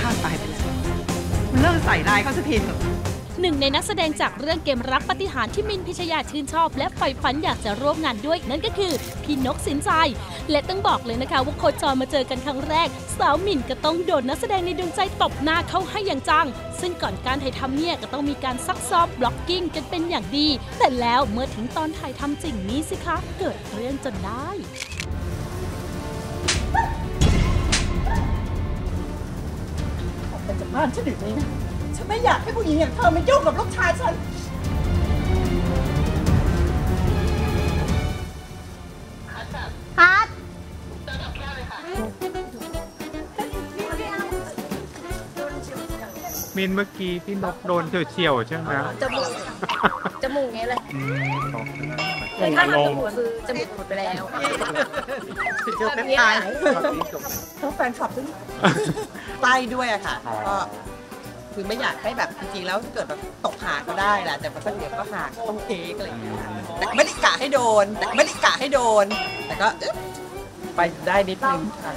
าติตายไปแล้วมันเลิกใส่ร้ายเขาสักทีเถอะหนึ่งในนักแสดงจากเรื่องเกมรักปาฏิหาริย์ที่มินพิชยาชื่นชอบและใฝ่ฝันอยากจะร่วมงานด้วยนั่นก็คือพี่นกสินใจและต้องบอกเลยนะคะว่าโคจรมาเจอกันครั้งแรกสาวมินก็ต้องโดนนักแสดงในดวงใจตบหน้าเข้าให้อย่างจังซึ่งก่อนการถ่ายทำเนี่ยก็ต้องมีการซักซ้อมบล็อกกิ้งกันเป็นอย่างดีแต่แล้วเมื่อถึงตอนถ่ายทำจริงนี้สิคะเกิดเรื่องจนได้ออกไปจากบ้านฉันเดี๋ยวนี้นะฉันไม่อยากให้ผู้หญิงอย่างเธอมายุ่งกับลูกชายฉันพัดมินเมื่อกี้พี่นกโดนเฉียวใช่ไหมจมูกไงเลยแต่ถ้าทำจมูกคือจมูกหมดไปแล้วเจอเป็นตายต้องแฟนคลับด้วยใต้ด้วยอะค่ะก็คือไม่อยากให้แบบจริงๆแล้วเกิดแบบตกหาก็ได้แหละแต่มันก็เดี๋ยวก็หาต้องเทกอะไรอย่างเงี้ยแต่ไม่ได้กะให้โดนแต่ก็ไปได้นิดนึงค่ะ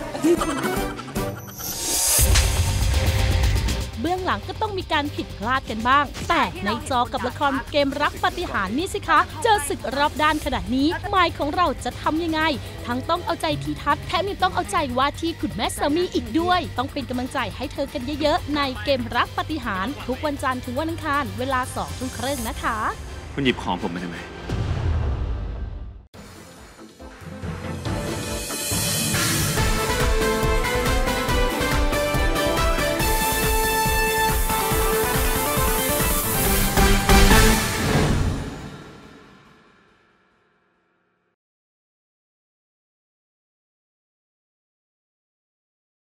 เบื้องหลังก็ต้องมีการผิดพลาดกันบ้างแต่ในจอกับละครเกมรักปาฏิหาริย์นี่สิคะเจอศึกรอบด้านขนาดนี้มายของเราจะทำยังไงทั้งต้องเอาใจทีทัศน์แถมยังต้องเอาใจว่าที่คุณแม่สามีอีกด้วยต้องเป็นกำลังใจให้เธอกันเยอะๆในเกมรักปาฏิหาริย์ทุกวันจันทร์ถึงวันอังคารเวลา 20:30 น.นะคะคุณหยิบของผมมาทำไม